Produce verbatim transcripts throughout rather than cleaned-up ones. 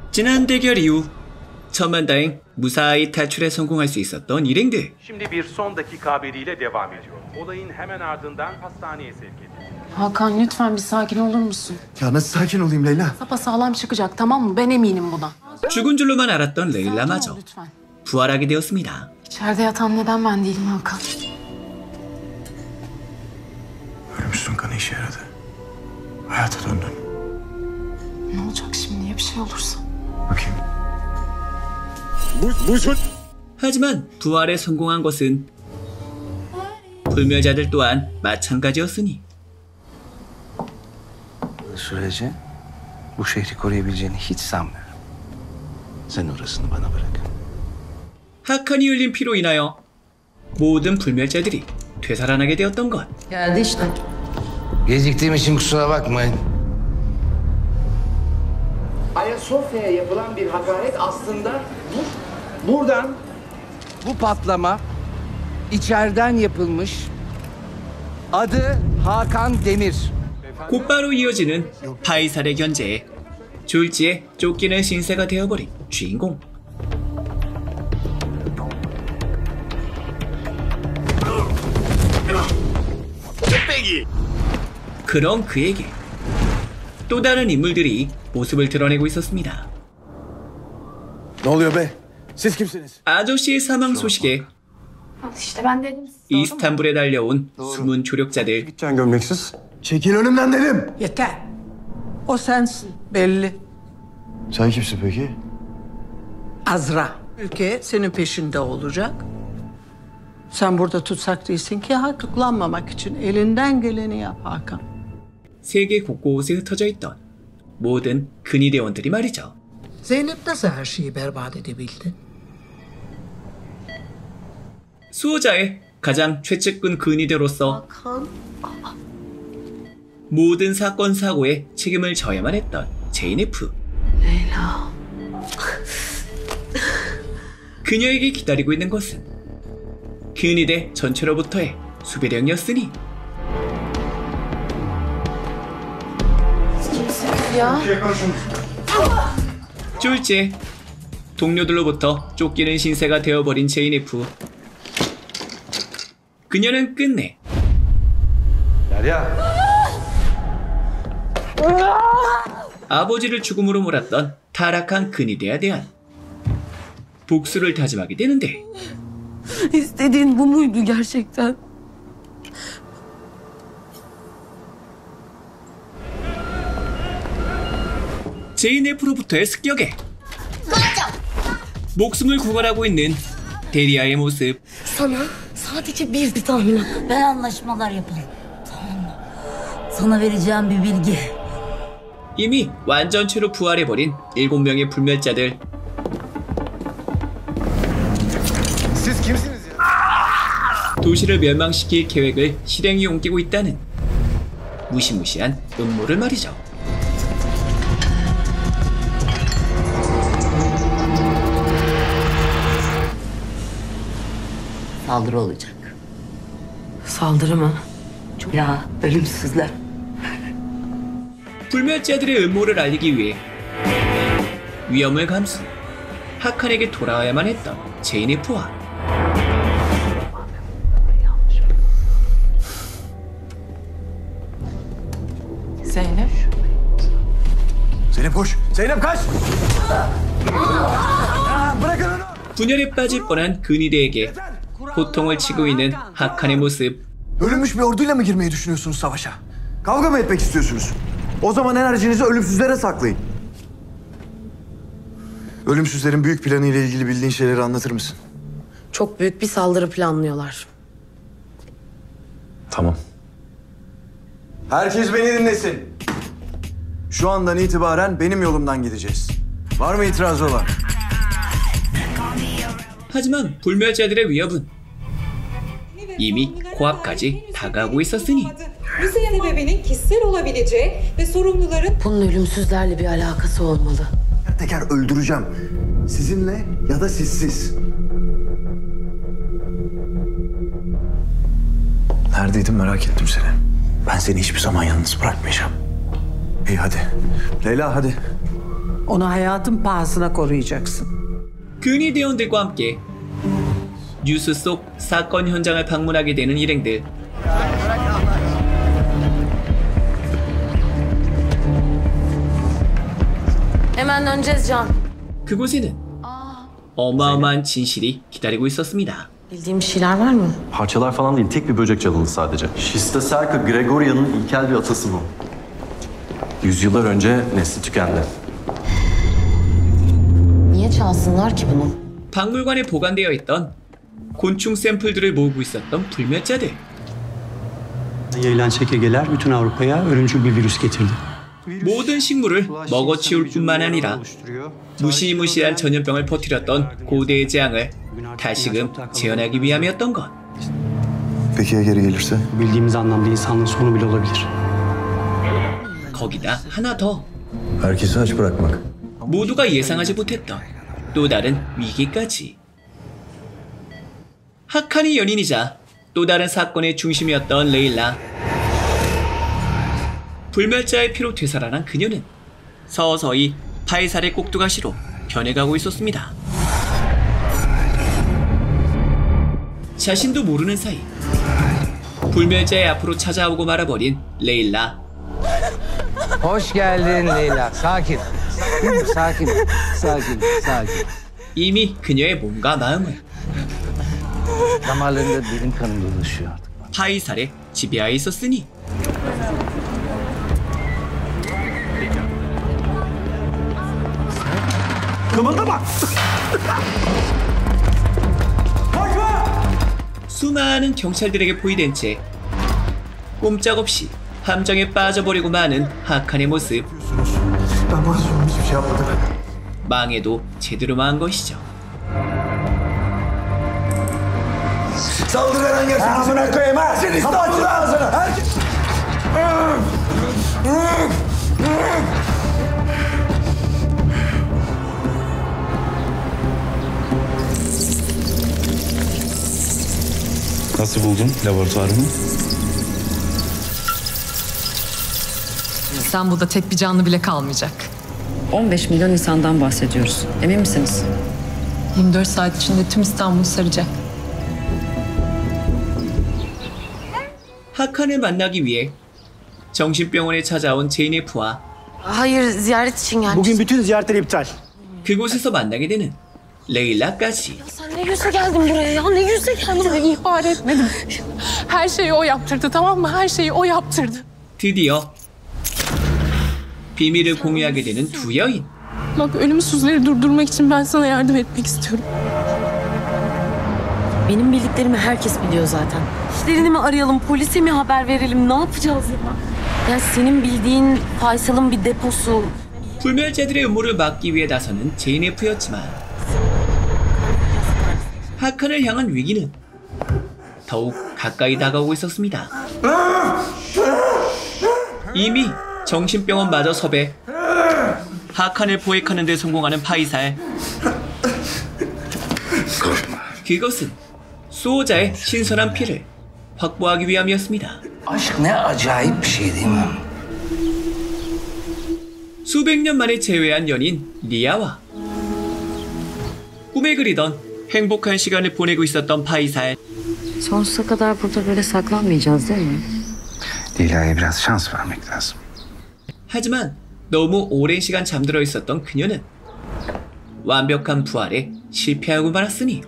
지난 대결 이후 천만다행 무사히 탈출에 성공할 수 있었던 일행들. Şimdi bir son dakika haberiyle devam ediyor. Olayın hemen ardından hastaneye sevk edildi. Hakan lütfen bir sakin olur musun? Ya nasıl sakin olayım Leyla? Sapasağlam çıkacak tamam mı? Ben eminim buna. 죽은 줄로만 알았던 레일라마저 lütfen. 부활하게 되었습니다. İçeride yatan neden ben değilim Hakan? Ölümsüzün kanı işe yaradı. Hayata döndün. Ne olacak şimdi ya bir şey olursa? Bakayım. 하지만 부활에 성공한 것은 불멸자들 또한 마찬가지였으니 sürece bu şehri koruyabileceğini hiç sanmıyorum. Sen orasını bana bırak. 하칸이 흘린 피로 인하여 모든 불멸자들이 되살아나게 되었던 것. Geldi işte. Geciktiğim için kusura bakmayın. Ayasofya'ya yapılan bir hakaret aslında bu, buradan Bu patlama içeriden yapılmış. Adı Hakan Demir. 곧바로 이어지는 파이살의 견제에 졸지에 쫓기는 신세가 되어버린 주인공. 그런 그에게 또 다른 인물들이 모습을 드러내고 있었습니다. Ne oluyor be? Siz kimsiniz? 아저씨의 사망 소식에 Al işte ben dedim size. 이스탄불에 달려온 숨은 조력자들. Gideceksin gömleksiz. Çekil önümden dedim. Yeter. O sensin belli. Sen kimsin peki? Azra. Ülke senin peşinde olacak. Sen burada tutsak değilsin ki tutuklanmamak için elinden geleni yap Hakan. 세계 곳곳에 흩어져 있던 모든 근위대원들이 말이죠. Zeynep nasıl her şeyi berbat edebildi? 수호자의 가장 최측근 근위대로서 Hakan. 모든 사건 사고에 책임을 져야만 했던 제이네프. Leyla. 그녀에게 기다리고 있는 것은 근위대 전체로부터의 수배령이었으니 Ya. 쫄지에 동료들로부터 쫓기는 신세가 되어버린 제이네프. 그녀는 끝내 아버지를 죽음으로 몰았던 타락한 근위대에 대한 복수를 다짐하게 되는데 İstediğin bu muydu gerçekten? 제이네프로부터의 습격에 목숨을 구걸하고 있는 데리아의 모습. Sana sadece bir bir tahmin. Ben anlaşmalar yapalım. Tamam mı? Sana vereceğim bir bilgi. 이미 완전체로 부활해버린 일곱 명의 불멸자들. Siz kimsiniz ya? 도시를 멸망시킬 계획을 실행에 옮기고 있다는 무시무시한 음모를 말이죠. Saldırı olacak. Saldırı mı? Ya ölümsüzler. 불멸자들의 음모를 알리기 위해 위험을 감수, 하칸에게 돌아와야만 했던 제이네프와 Zeynep. Zeynep koş. Zeynep kaç. Bırakın onu. 분열에 빠질 뻔한 근위대에게 호통을 치고 있는 하칸의 모습. Ölünmüş bir orduyla mı girmeyi düşünüyorsunuz savaşa? Kavga mı etmek istiyorsunuz? O zaman enerjinizi ölümsüzlere saklayın. Ölümsüzlerin büyük planı ile ilgili bildiğin şeyleri anlatır mısın? Çok büyük bir saldırı planlıyorlar. Tamam. Herkes beni dinlesin. Şu andan itibaren benim yolumdan gideceğiz. Var mı itirazı olan? 하지만 불멸자들의 위협은 이미 코앞까지 다가오고 있었으니 Müzeyyen ebevenin kişisel olabileceği ve sorumluların... Bunun ölümsüzlerle bir alakası olmalı. Teker öldüreceğim. Sizinle ya da sizsiz. Neredeydin merak ettim seni. Ben seni hiçbir zaman yalnız bırakmayacağım. İyi hadi. Leyla hadi. Onu hayatın pahasına koruyacaksın. 근위 대원들과 함께 뉴스 속 사건 현장을 방문하게 되는 일행들. Hemen döneceğiz Can. 그곳에는 어마어마한 진실이 기다리고 있었습니다. Bildiğim bir şeyler var mı? Parçalar falan değil, tek bir böcek çalındı sadece. Schistocerca gregorian'ın ilkel bir atası bu. Yüzyıllar önce nesli tükendi. Niye çalsınlar ki bunu? 박물관에 보관되어 있던 곤충 샘플들을 모으고 있었던 불멸자들. Yayılan çekegeler bütün Avrupa'ya ölümcül bir virüs getirdi. 모든 식물을 먹어치울 뿐만 아니라 무시무시한 전염병을 퍼뜨렸던 고대의 재앙을 다시금 재현하기 위함이었던 것. Peki ya geri gelirse? Bildiğimiz anlamda insanlığın sonu bile olabilir. 거기다 하나 더. Herkesi aç bırakmak. 모두가 예상하지 못했던 또 다른 위기까지. 하칸이 연인이자 또 다른 사건의 중심이었던 레일라. 불멸자의 피로 되살아난 그녀는 서서히 파이살의 꼭두가시로 변해가고 있었습니다. 자신도 모르는 사이 불멸자의 앞으로 찾아오고 말아버린 레일라. Hoş geldin Leyla. Sakin. Sakin. Sakin. Sakin. 이미 그녀의 몸과 마음은 Damarlarında derin kanı dolaşıyor artık. 파이살의 지배하에 있었으니 Kımıldama! 수많은 경찰들에게 포위된 채 꼼짝없이 함정에 빠져버리고 마는 하칸의 모습. Ben bana sorun hiçbir şey yapmadım. 망해도 제대로 망한 것이죠. Saldıran gelsin. Amına koyayım ha! Seni kapat ağzını! Herkes... Nasıl buldun laboratuvarımı? İstanbul'da tek bir canlı bile kalmayacak. on beş milyon insandan bahsediyoruz. Emin misiniz? yirmi dört saat içinde tüm İstanbul'u saracak. 하칸을 만나기 위해 정신병원에 찾아온 제이네프와 Hayır, ziyaret için gelmiş. Bugün bütün ziyaretler iptal. 그곳에서 만나게 되는 레일라까지. Sen ne yüzle geldin buraya ya? Ne yüzle geldin buraya? İhbar etmedim. Her şeyi o yaptırdı, tamam mı? Her şeyi o yaptırdı. 드디어 비밀을 공유하게 되는 두 여인. Bak, ölümsüzleri durdurmak için ben sana yardım etmek istiyorum. Benim bildiklerimi herkes biliyor zaten. İşlerini mi arayalım, polise mi haber verelim? Ne yapacağız ya? Ya senin bildiğin Faysal'ın bir deposu. 불멸자들의 음모를 막기 위해 나서는 제이네프였지만 하칸을 향한 위기는 더욱 가까이 다가오고 있었습니다. 이미 정신병원마저 섭외, 하칸을 포획하는 데 성공하는 파이살. 그것은 수호자의 신선한 피를 확보하기 위함이었습니다. Aşk ne acayip bir şey değil mi? 수백 년 만에 재회한 연인 리아와 꿈에 그리던 행복한 시간을 보내고 있었던 파이살. Sonsuza kadar burada böyle saklanmayacağız değil mi? Leyla'ya biraz şans vermek lazım. 하지만 너무 오랜 시간 잠들어 있었던 그녀는 완벽한 부활에 실패하고 말았으니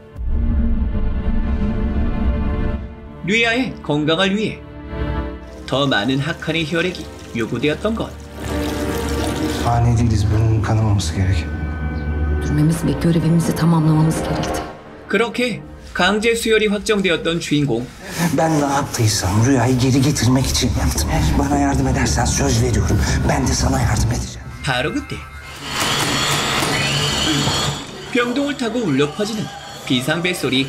리아의 건강을 위해 더 많은 하칸의 혈액이 요구되었던 것. Fani değiliz. Bunun kanamaması gerek. Durmamız ve görevimizi tamamlamamız gerekti. 그렇게 강제 수혈이 확정되었던 주인공. Ben ne yaptıysam rüyayı geri getirmek için yaptım. Eğer bana yardım edersen söz veriyorum. Ben de sana yardım edeceğim. 바로 그때 병동을 타고 울려 퍼지는 비상 벨소리.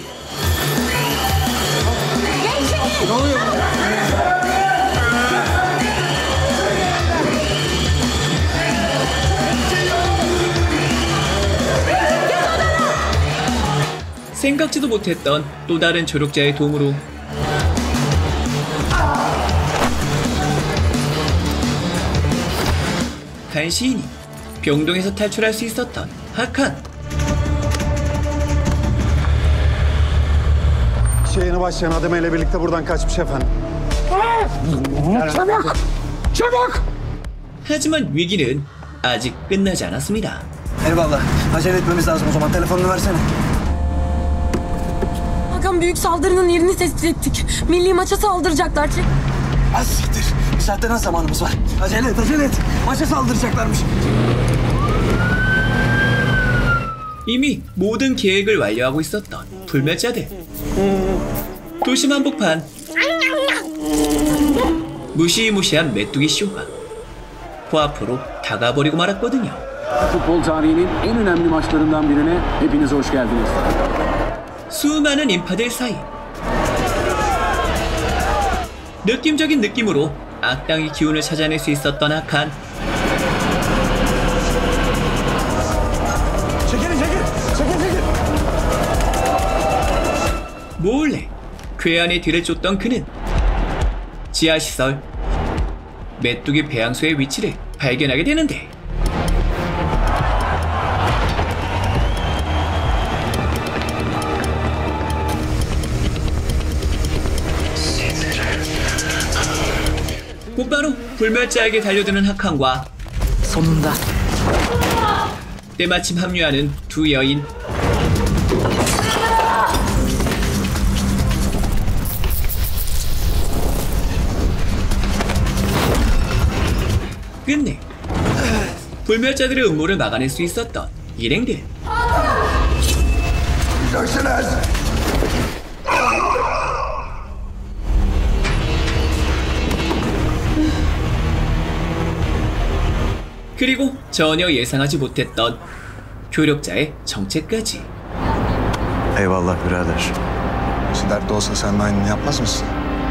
생각지도 못했던 또 다른 조력자의 도움으로 간신히 병동에서 탈출할 수 있었던 하칸. Yeni başlayan adamıyla birlikte buradan kaçmış efendim. çabuk! çabuk! 하지만 위기는 아직 끝나지 않았습니다. Eyvallah. Acele etmemiz lazım o zaman. Telefonunu versene. Hakan, büyük saldırının yerini tespit ettik. Milli maça saldıracaklar. Çek. Az siktir. Bir saatten az zamanımız var. Acele et, acele et. Maça saldıracaklarmış. 이미 모든 계획을 완료하고 있었던 불멸자들. 도심 한복판. 무시무시한 메뚜기 쇼가 코앞으로 다가버리고 말았거든요. Futbol tarihinin en önemli maçlarından birine hepiniz hoş geldiniz. 수많은 인파들 사이 느낌적인 느낌으로 악당의 기운을 찾아낼 수 있었던 하칸. Çekilin, çekil. Çekil, çekil. 몰래 괴한의 뒤를 쫓던 그는 지하시설 메뚜기 배양소의 위치를 발견하게 되는데 곧바로 불멸자에게 달려드는 하칸과 sonunda 때마침 합류하는 두 여인. 끝내 불멸자들의 음모를 막아낼 수 있었던 일행들. 그리고 전혀 예상하지 못했던 교력자의 정체까지. Eyvallah birader. Şu dertte olsa sen de aynını yapmaz mısın?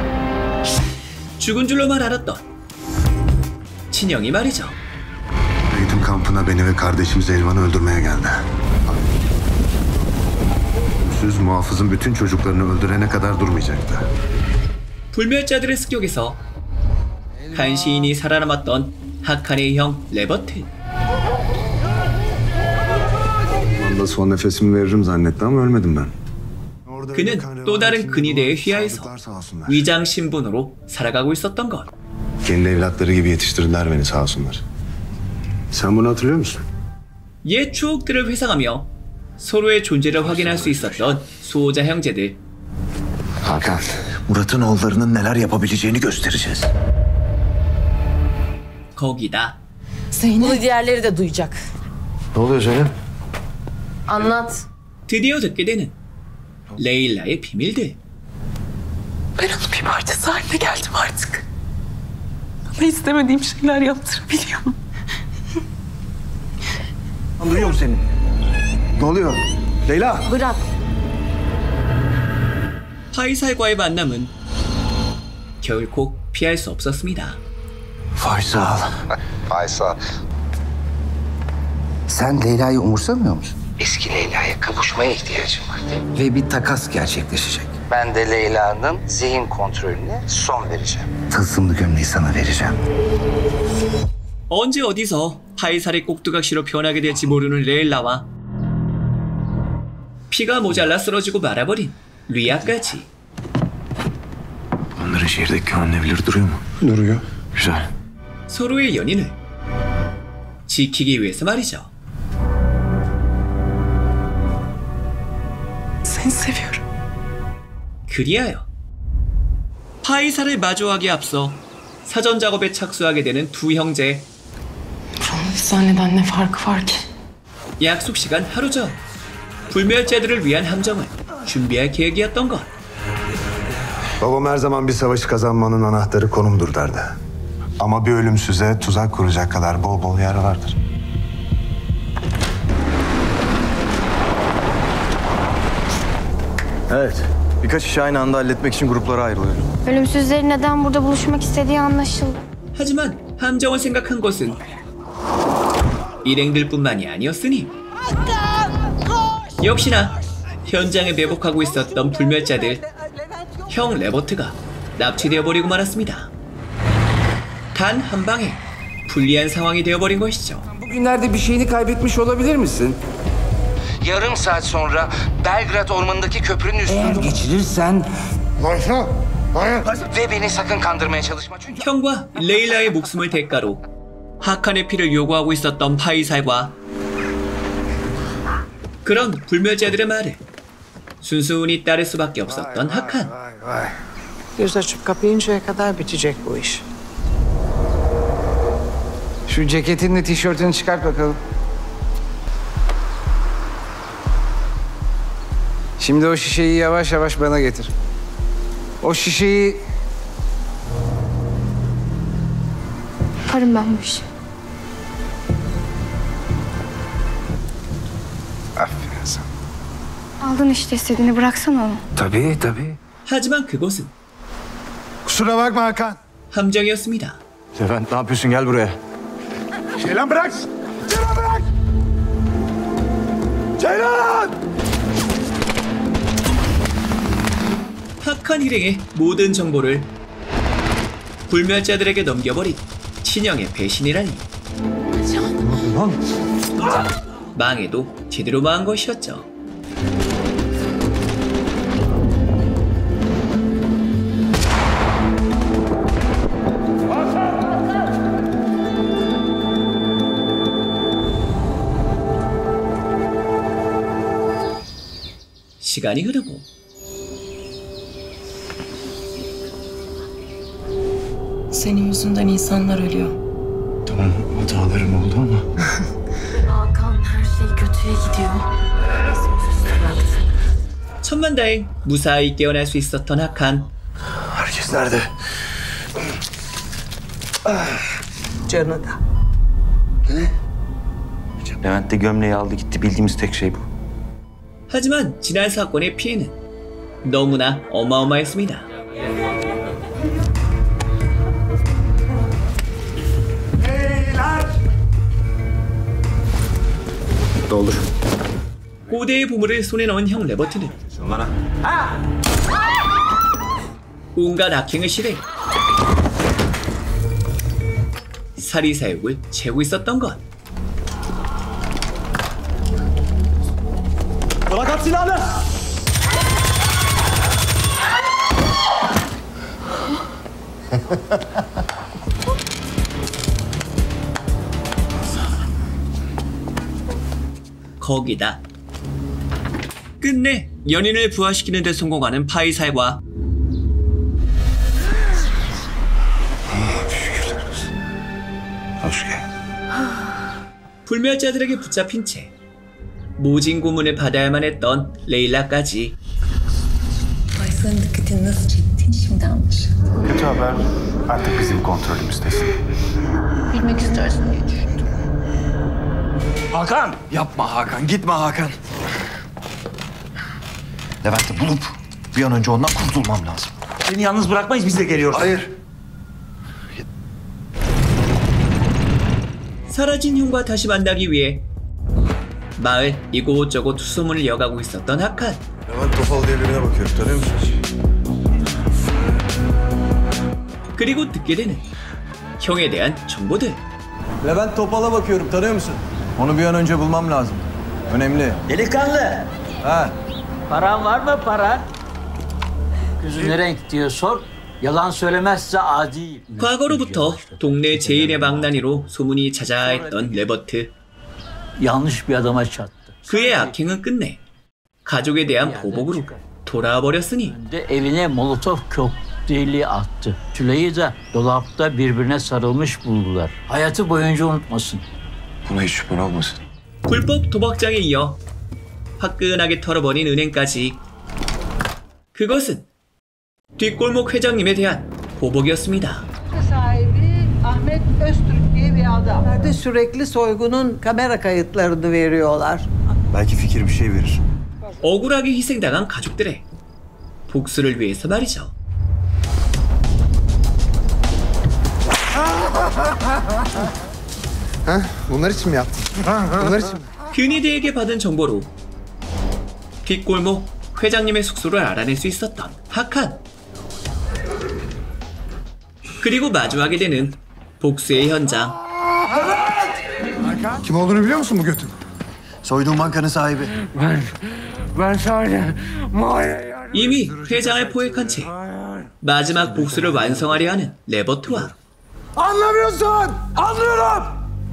죽은 줄로만 알았던 친형이 말이죠. Eğitim kampına beni ve kardeşimiz Elvan'ı öldürmeye geldi. Siz muhafızın bütün çocuklarını öldürene kadar durmayacaktı. 불멸자들의 습격에서 간시인이 살아남았던 하칸의 형 레버트. Anda son nefesimi veririm zannetti ama ölmedim ben. 그는 또 다른 근위대에 휘하여서 위장 신분으로 살아가고 있었던 것. Kendi evlatları gibi yetiştirdiler beni sağ olsunlar. Sen bunu hatırlıyor musun? 옛 추억들을 회상하며 서로의 존재를 확인할 수 있었던 수호자 형제들. Hakan, Murat'ın oğullarının neler yapabileceğini göstereceğiz. 거기다 Bunu diğerleri de duyacak. Ne oluyor Zeynep? Anlat. 드디어 듣게 되는 레일라의 비밀들. Ben onun bir parçası haline geldim artık. Bana istemediğim şeyler yaptırabiliyorum. Duyuyor musun seni? Ne oluyor? Leyla! Bırak. 파이살과의 만남은 결코 피할 수 없었습니다. Faysal. Faysal. Sen Leyla'yı umursamıyor musun? Eski Leyla'ya kavuşmaya ihtiyacım var. Ve bir takas gerçekleşecek. Ben de Leyla'nın zihin kontrolüne son vereceğim. Tılsımlı gömleği sana vereceğim. 언제 어디서 파이살의 꼭두각시로 변하게 될지 모르는 레일라와 피가 모자라 쓰러지고 말아버린 리아까지. Onların şehirdeki güvenli evleri duruyor mu? Duruyor. Güzel. 서로의 연인을 지키기 위해서 말이죠. Seni seviyorum. 그리하여 파이살을 마주하기에 앞서 사전 작업에 착수하게 되는 두 형제. Buranın eczaneden ne farkı var ki? 약속 시간 하루 전 불멸자들을 위한 함정을 준비할 계획이었던 것. Babam her zaman bir savaşı kazanmanın anahtarı konumdur derdi. Ama bir ölümsüze tuzak kuracak kadar bol bol yer vardır. Evet. Birkaç işi aynı anda halletmek için gruplara ayrılıyor. Ölümsüzlerin neden burada buluşmak istediği anlaşıldı. 하지만 함정을 생각한 것은 일행들뿐만이 아니었으니 역시나 현장에 매복하고 있었던 불멸자들. 형 레버트가 납치되어 버리고 말았습니다. 단 한 방에 불리한 상황이 되어버린 것이죠. Günlerde bir şeyini kaybetmiş olabilir misin? Yarım saat sonra Belgrad ormanındaki köprünün üstünden... Eğer geçirirsen... Hayır, hayır. Ve beni sakın kandırmaya çalışma çünkü... 형과 레일라의 목숨을 대가로 하칸의 피를 요구하고 있었던 파이살과 그런 불멸자들의 말을 순순히 따를 수밖에 없었던 하칸. Göz açıp kapayıncaya kadar bitecek bu iş. Şu ceketinle tişörtünü çıkart bakalım. Şimdi o şişeyi yavaş yavaş bana getir. O şişeyi... Yaparım ben bu işi. Aferin sana. Aldın işte istediğini, bıraksana onu. Tabii tabii. 하지만 그곳은 Kusura bakma Hakan. 함정이었습니다. Levent ne yapıyorsun? Gel buraya. Ceylan bırak! Ceylan bırak! Ceylan! 하칸 일행의 모든 정보를 불멸자들에게 넘겨버린 친형의 배신이라니. 망해도 제대로 망한 것이었죠. 시간이 흐르고 Senin yüzünden insanlar ölüyor. Tamam, hatalarım oldu ama... Hakan, her şey kötüye gidiyor. Nasıl yüzüstü bıraktı? 천만다행 무사히 깨어날 수 있었던 하칸. Herkes nerede? Canı da. Levent de gömleği aldı gitti. Bildiğimiz tek şey bu. 하지만 지난 사건의 피해는 너무나 어마어마했습니다. Doldur. 고대의 보물을 손에 넣은 형 레버트는 온갖 악행을 실행. 사리사욕을 채우고 있었던 것. Bırak at silahını! 거기다 끝내 연인을 부활시키는 데 성공하는 파이살과 불멸자들에게 붙잡힌 채 모진 고문을 받아야만 했던 레일라까지. Faysal'ın dikkatini nasıl çektiğini şimdi anlaşıldı. Kötü haber artık bizim kontrolümüzdesin. Bilmek istersin diye düşündüm. Hakan! Yapma Hakan, gitme Hakan. Levent'i bulup bir an önce ondan kurtulmam lazım. Seni yalnız bırakmayız, biz de geliyoruz. Hayır. 사라진 형과 다시 만나기 위해 마을 이곳저곳 투소문을 이어가고 있었던 하칸. Levent Topal diye birine bakıyorum, tanıyor musun? 그리고 듣게 되는 형에 대한 정보들. Levent Topal'a bakıyorum, tanıyor musun? Onu bir an önce bulmam lazım. Önemli. Delikanlı. Ha. Paran var mı paran? Gözü ne renk diye sor. Yalan söylemezse adi. 과거로부터 동네 제일의 망나니로 소문이 자자했던 레버트. Yanlış bir adama çattı. 그의 악행은 끝내 가족에 대한 보복으로 돌아와 버렸으니 De evine molotof kokteyli attı. Tülay'ı da dolapta birbirine sarılmış buldular. Hayatı boyunca unutmasın. Buna hiç şüphen olmasın. 불법 도박장에 이어 화끈하게 털어버린 은행까지. 그것은 뒷골목 회장님에 대한 보복이었습니다. Sahibi Ahmet Öztürk diye bir adam. Nerede sürekli soygunun kamera kayıtlarını veriyorlar. Belki fikir bir şey verir. 억울하게 희생당한 가족들의 복수를 위해서 말이죠. Ha? Bunlar için mi yaptın? Bunlar için mi? 근위대에게 받은 정보로 뒷골목 회장님의 숙소를 알아낼 수 있었던 하칸. 그리고 마주하게 되는 복수의 현장. Kim olduğunu biliyor musun bu götün? Soyduğun bankanın sahibi. Ben, ben sadece mağaraya 이미 회장을 포획한 채 마지막 복수를 완성하려 하는 레버트와 Anlamıyorsun! Anlıyorum!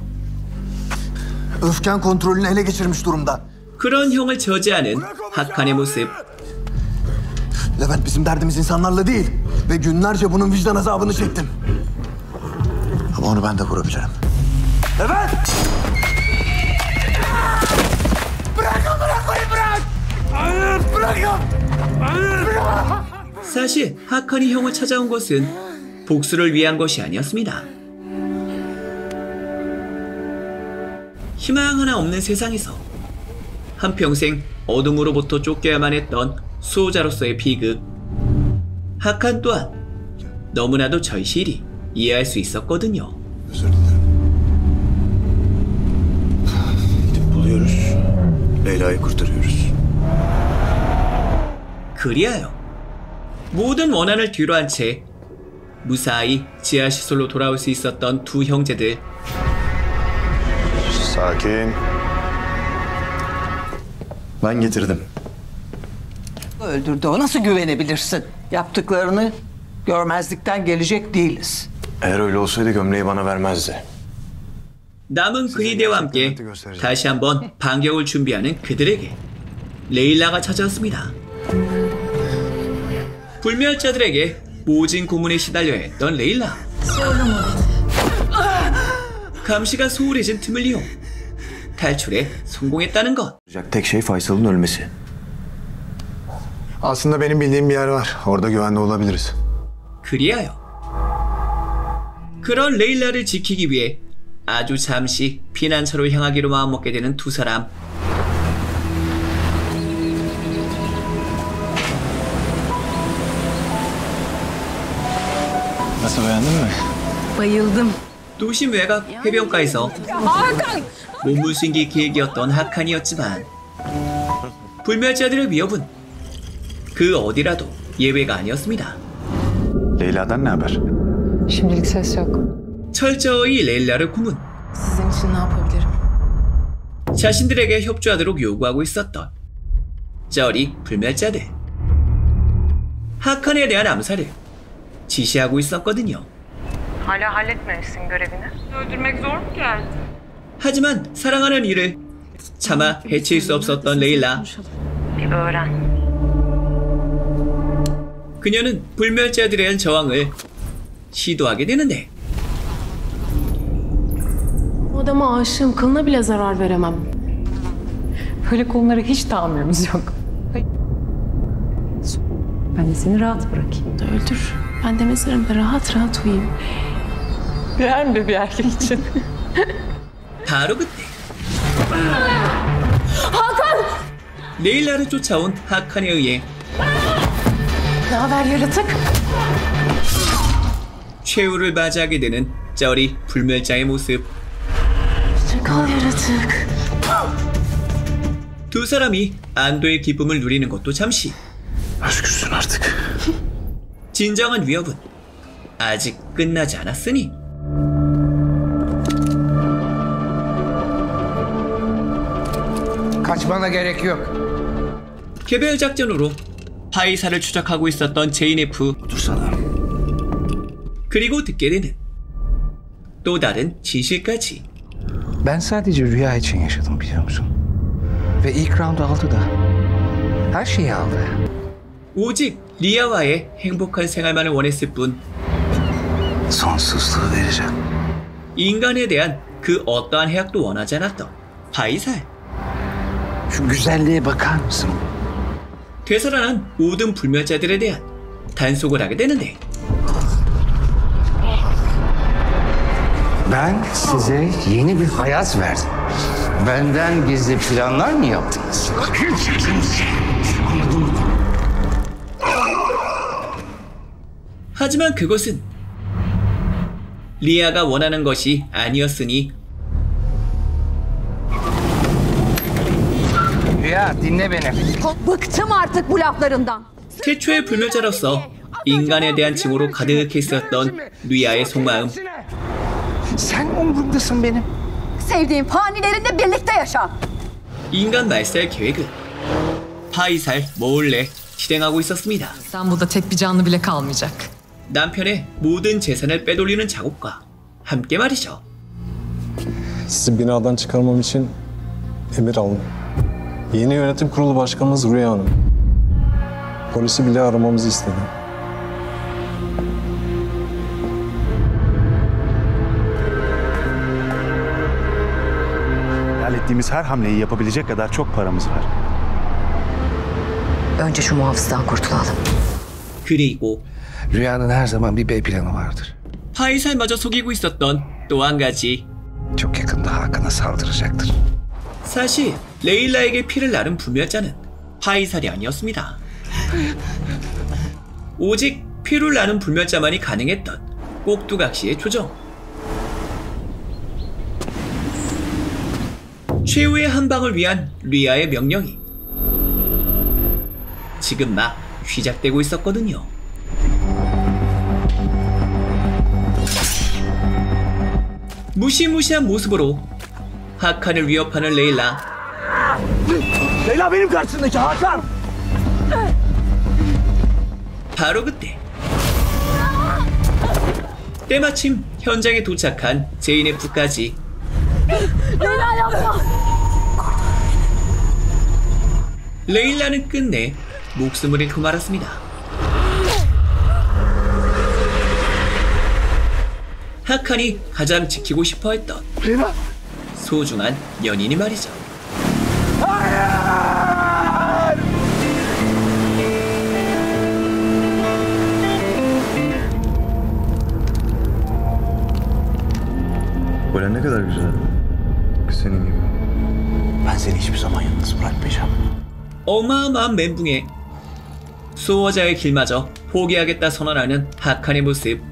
Öfken kontrolünü ele geçirmiş durumda. 그런 형을 저지하는 하칸의 모습. Levent, bizim derdimiz insanlarla değil. Ve günlerce bunun vicdan azabını çektim. Ama onu ben de vurabilirim. Levent! Bırakın, bırakın, bırak! Hayır, bırakın! Hayır, bırak! 사실 하칸이 형을 찾아온 것은 복수를 위한 것이 아니었습니다. 희망 하나 없는 세상에서 한평생 어둠으로부터 쫓겨야만 했던 수호자로서의 비극. 하칸 또한 너무나도 절실히 이해할 수 있었거든요. Buluyoruz. Leyla'yı kurtarıyoruz. 그리하여 모든 원한을 뒤로한 채 무사히 지하시설로 돌아올 수 있었던 두 형제들. Sakin. Ben getirdim. Öldürdü. O nasıl güvenebilirsin? Yaptıklarını görmezlikten gelecek değiliz. Eğer öyle olsaydı gömleği bana vermezdi. 남은 그이대와 함께 다시 한번 반격을 준비하는 그들에게 레일라가 찾아왔습니다. 불멸자들에게 모진 고문에 시달려 했던 레일라. 감시가 소홀해진 틈을 이용 탈출에 성공했다는 것. Tek şey Faysal'ın ölmesi. Aslında benim bildiğim bir yer var. Orada güvende olabiliriz. 그리하여 그런 레일라를 지키기 위해 아주 잠시 피난처로 향하기로 마음먹게 되는 두 사람. Nasıl, beğendin mi? Bayıldım. 도심 외곽 해변가에서 몸을 숨길 계획이었던 하칸이었지만 불멸자들의 위협은 그 어디라도 예외가 아니었습니다. Leyla'dan ne haber? Şimdilik ses yok. 철저히 레일라를 고문, Sizin için ne yapabilirim? 자신들에게 협조하도록 요구하고 있었던 쩌리 불멸자들. 하칸에 대한 암살을 지시하고 있었거든요. Hala halletmemişsin görevini. Öldürmek zor mu geldi? 하지만 사랑하는 이를 차마 해칠 수 없었던 레일라. Bir öğren. 그녀는 불멸자들에 대한 저항을 시도하게 되는데 O adama aşığım. Kılına bile zarar veremem. Böyle konulara hiç tahammülümüz yok. Ben de seni rahat bırakayım. Öldür. Ben de mezarımda rahat rahat uyuyayım. Değer mi bir erkek için? 바로 그때 Hakan! 레일라를 쫓아온 하칸에 의해 Ne haber yaratık? 최후를 맞이하게 되는 쩌리 불멸자의 모습. Çakal yaratık. 두 사람이 안도의 기쁨을 누리는 것도 잠시. Özgürsün artık. 진정한 위협은 아직 끝나지 않았으니. Kaçmana gerek yok. 개별 작전으로 파이사를 추적하고 있었던 제이네프. 그리고 듣게 되는 또 다른 진실까지. Ben sadece rüya için yaşadım, biliyor musun? Ve ilk roundu aldı da. Her şeyi aldı. 오직 리아와의 행복한 생활만을 원했을 뿐 Sonsuzluğu vereceğim. 인간에 대한 그 어떠한 해악도 원하지 않았던 파이살. Şu güzelliğe bakar mısın? 되살아난 모든 불멸자들에 대한 단속을 하게 되는데 Ben size yeni bir hayat verdim. Benden gizli planlar mı yaptınız? Anladın mı? 하지만 그것은 리아가 원하는 것이 아니었으니. Rüya, dinle beni. Bıktım artık bu laflarından. 최초의 불멸자로서 인간에 대한 징후로 가득했었던 리아의 속마음. Sen umurumdasın benim. sevdiğin fanilerinde birlikte yaşa. 인간 말살 계획을 파이살 몰래 실행하고 있었습니다. İstanbul'da tek bir canlı bile kalmayacak. 남편의 모든 재산을 빼돌리는 작업과 함께 말이죠. Sizi binadan çıkarmam için emir aldım. Yeni yönetim kurulu başkanımız Rüya Hanım. Polisi bile aramamızı istedi. Ettiğimiz her hamleyi yapabilecek kadar çok paramız var. Önce şu muhafızdan kurtulalım. 그리고 Rüyanın her zaman bir B planı vardır. 파이살마저 속이고 있었던 또 한 가지. Çok yakında Hakan'a saldıracaktır. 사실 레일라에게 피를 나른 불멸자는 파이살이 아니었습니다. 오직 피를 나는 불멸자만이 가능했던 꼭두각시의 조정. 최후의 한 방을 위한 리아의 명령이 지금 막 시작되고 있었거든요. 무시무시한 모습으로 하칸을 위협하는 레일라. Leyla benim karşımdaki Hakan! 바로 그때 때마침 현장에 도착한 제이네프까지. 레일라 yapma. 레일라는 끝내 목숨을 잃고 말았습니다. 하칸이 가장 지키고 싶어했던 소중한 연인이 말이죠. Böyle ne kadar güzel. Senin gibi. Ben seni hiçbir zaman yalnız bırakmayacağım. 어마어마한 멘붕에 수호자의 길마저 포기하겠다 선언하는 하칸의 모습.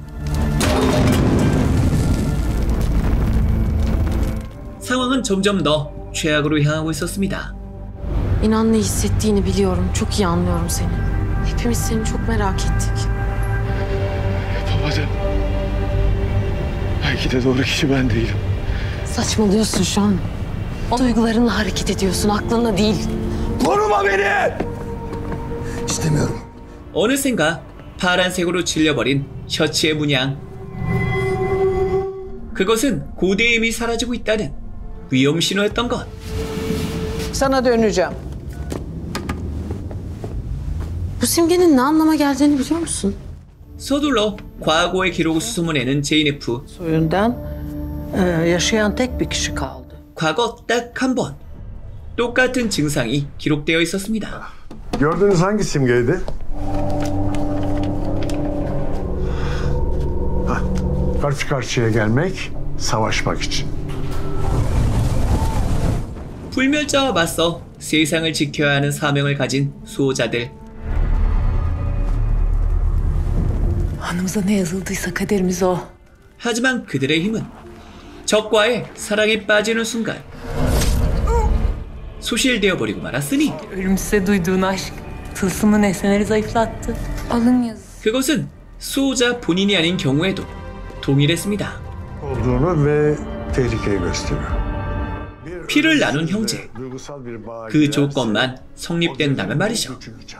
상황은 점점 더 최악으로 향하고 있었습니다. İnan ne hissettiğini biliyorum. Çok iyi anlıyorum seni. Hepimiz seni çok merak ettik. Babacığım. Belki de doğru kişi ben değilim. Saçmalıyorsun şu an. O duygularınla hareket ediyorsun, aklınla değil. Koruma beni! İstemiyorum. 어느샌가 파란색으로 질려버린 셔츠의 문양. 그것은 고대의 힘이 사라지고 있다는 위험 신호였던 것. Sana döneceğim. Bu simgenin ne anlama geldiğini biliyor musun? 서둘러 과거의 기록을 수소문내는 제이네프. Soyundan e, yaşayan tek bir kişi kaldı. 과거 딱 한 번 똑같은 증상이 기록되어 있었습니다. Gördüğünüz hangi simgeydi? Hah, karşı karşıya gelmek, savaşmak için. 불멸자와 맞서 세상을 지켜야 하는 사명을 가진 수호자들. Anımıza ne yazıldıysa kaderimiz o. 하지만 그들의 힘은 적과의 사랑에 빠지는 순간 소실되어 버리고 말았으니 Ölümsüze duyduğun aşk tılsımın nesneleri zayıflattı. Alın yazı. 그것은 수호자 본인이 아닌 경우에도 동일했습니다. olduğunu ve tehlikeyi gösteriyor. 피를 나눈 형제. 그 조건만 성립된다면 말이죠.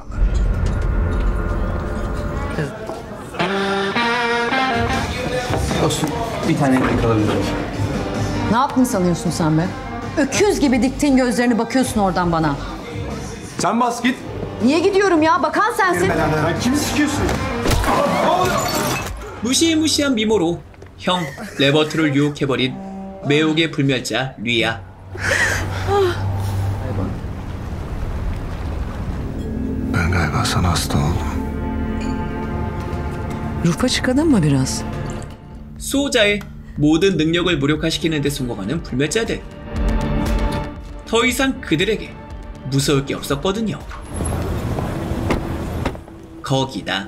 Dostum bir tane ekmek alabilir miyim? Ne yaptın sanıyorsun sen be? Öküz gibi diktin gözlerini bakıyorsun oradan bana. Sen bas git. Niye gidiyorum ya? Bakan sensin. Kimi sikiyorsun? 무시무시한 미모로 형 레버트를 유혹해버린 매혹의 불멸자 리아. Ben galiba sana hasta oldum. Rufa çıkadın mı biraz? 수호자의 모든 능력을 무력화시키는 데 성공하는 불멸자들. 더 이상 그들에게 무서울 게 없었거든요. 거기다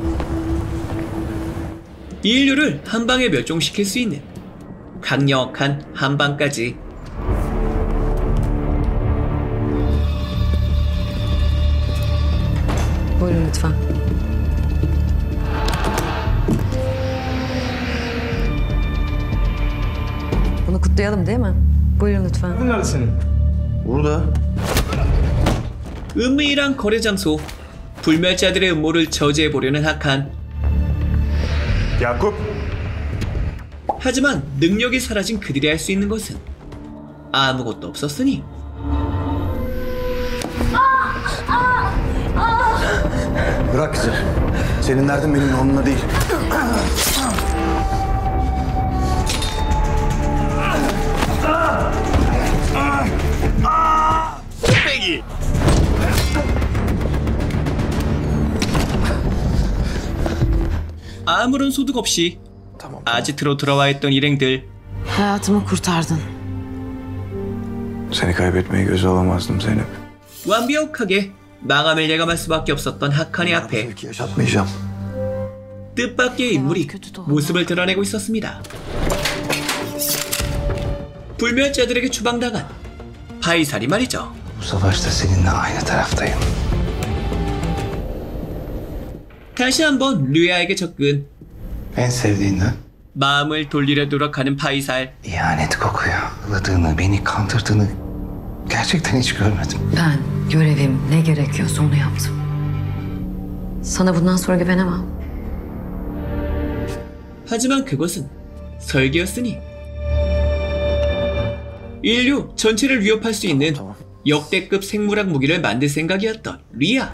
인류를 한 방에 멸종시킬 수 있는 강력한 한방까지. Buyurun lütfen. Bunu kutlayalım değil mi? Buyurun lütfen. Neredesin? Burada. 은밀한 거래 장소. 불멸자들의 음모를 저지해보려는 하칸. 야곱. 하지만 능력이 사라진 그들이 할 수 있는 것은 아무것도 없었으니. Bırak kızı. Senin derdin benimle onunla değil. 빼기. 아무런 소득 없이 아지트로 들어와 있던 일행들. Hayatımı kurtardın. Seni kaybetmeyi göze alamazdım Zeynep. 완벽하게 망함을 예감할 수밖에 없었던 하칸의 앞에 yaşatmayacağım. 뜻밖의 인물이 모습을 드러내고 있었습니다. 불멸자들에게 추방당한 파이살이 말이죠. Bu savaşta seninle aynı taraftayım. 다시 한번 류야에게 접근. En sevdiğinden 마음을 돌리려 노력하는 파이살. ihanet kokuyor. Iladığını, beni kandırdığını gerçekten hiç görmedim. Ben görevim ne gerekiyorsa onu yaptım. Sana bundan sonra güvenemem. 하지만 그것은 설계였으니. 인류 전체를 위협할 수 있는 역대급 생물학 무기를 만들 생각이었던 리아.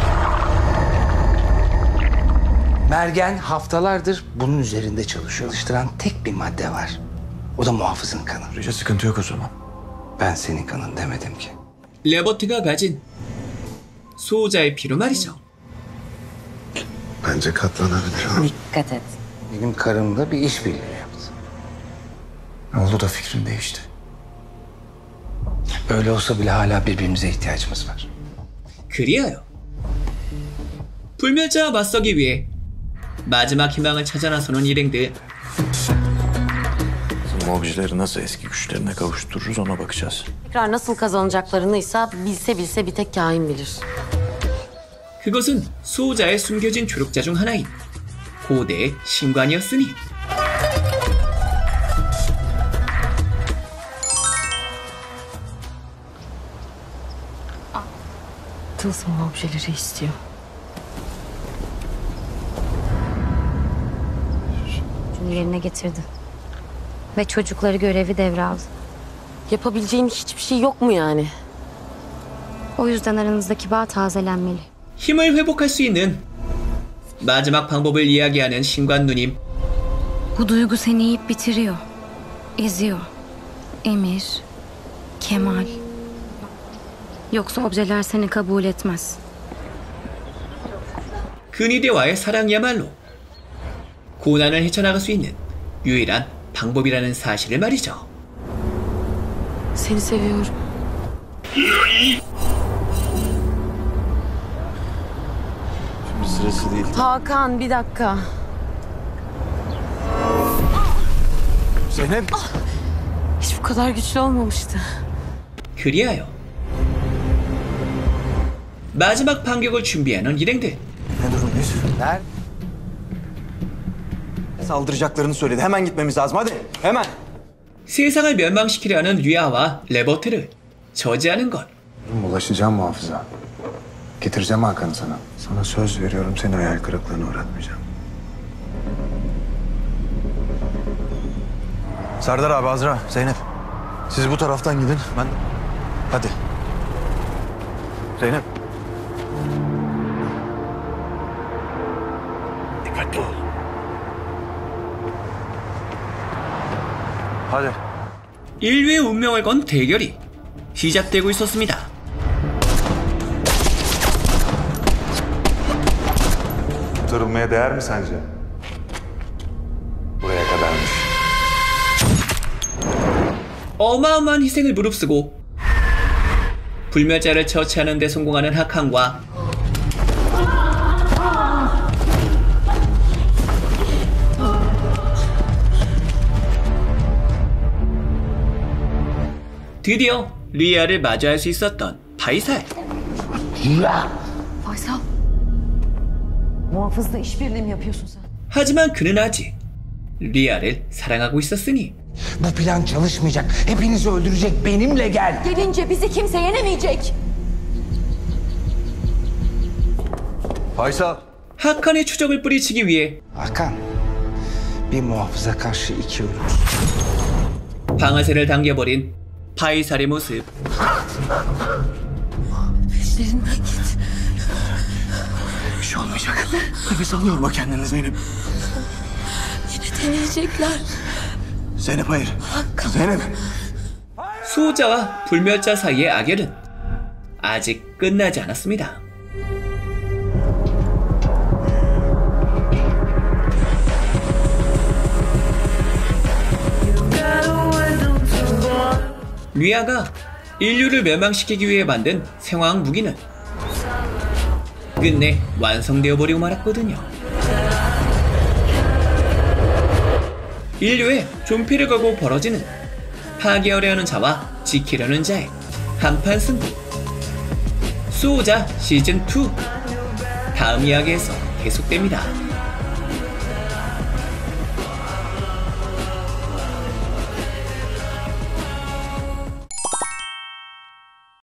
Mergen haftalardır bunun üzerinde çalışıyor. Çalıştıran tek bir madde var. O da muhafızın kanı. Rica sıkıntı yok o zaman. Ben senin kanın demedim ki. 레버트가 가진 수호자의 피로 말이죠. Bence katlanabilir. Dikkat et. Benim karımla bir işbirliği yaptı. Ne oldu da fikrin değişti? Öyle olsa bile hala birbirimize ihtiyacımız var. 그리하여 불멸자와 맞서기 위해 마지막 희망을 찾아 나서는 일행들. Mobcileri nasıl eski güçlerine kavuştururuz ona bakacağız. Tekrar nasıl kazanacaklarınıysa bilse bilse bir tek kain bilir. 그것은 수호자의 숨겨진 조력자 중 하나인 고대의 신관이었으니. Tılsım objeleri istiyor. Şunu yerine getirdi. Ve çocukları görevi devraldı. Yapabileceğin hiçbir şey yok mu yani? O yüzden aranızdaki bağ tazelenmeli. 힘을 회복할 수 있는 마지막 방법을 이야기하는 신관 누님. Bu duygu seni yiyip bitiriyor. Eziyor. Emir, Kemal. Yoksa objeler seni kabul etmez. 근위대와의 사랑이야말로 고난을 헤쳐나갈 수 있는 유일한 방법이라는 사실을 말이죠. Seni seviyorum. Şimdi sırası değil. Hakan bir dakika. Zeynep. Ah, hiç bu kadar güçlü olmamıştı. 그리하여 마지막 반격을 준비하는 일행들. Ne durumdayız? Nerede? Saldıracaklarını söyledi. Hemen gitmemiz lazım. Hadi. Hemen. 세상을 멸망시키려는 류아와 레버트를 저지하는 것. Ulaşacağım muhafıza. Getireceğim Hakan'ı sana. Sana söz veriyorum seni hayal kırıklığına uğratmayacağım. Serdar abi, Azra, Zeynep. Siz bu taraftan gidin. Ben... Hadi. Zeynep. Dikkatli ol. Hadi. 인류의 운명을 건 대결이 시작되고 있었습니다. Kurtarılmaya değer mi sence? Buraya kadarmış. 어마어마한 희생을 무릅쓰고 불멸자를 처치하는 데 성공하는 하칸과 드디어 리아를 마주할 수 있었던 파이살. 리아! Faysal. Muhafızla işbirliği mi yapıyorsun sen? 하지만 그는 아직 리아를 사랑하고 있었으니 Bu plan çalışmayacak. Hepinizi öldürecek. Benimle gel. Gelince bizi kimse yenemeyecek. Faysal. 하칸의 추적을 뿌리치기 위해 Hakan, bir muhafıza karşı iki ölüm. 방아쇠를 당겨버린 파이살의 모습. Peşlerinden git. Bir şey olmayacak. Nefes al, yorma kendini Zeynep. Yine deneyecekler. Zeynep hayır. Zeynep. 수호자와 불멸자 사이의 악열은 아직 끝나지 않았습니다. 류야가 인류를 멸망시키기 위해 만든 생화학 무기는 끝내 완성되어 버리고 말았거든요. 인류의 존폐를 걸고 벌어지는 파괴하려는 자와 지키려는 자의 한판 승부. 수호자 시즌 투 다음 이야기에서 계속됩니다.